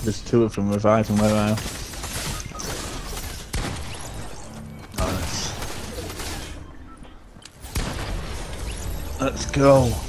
There's two of them reviving where I am. Nice. Let's go.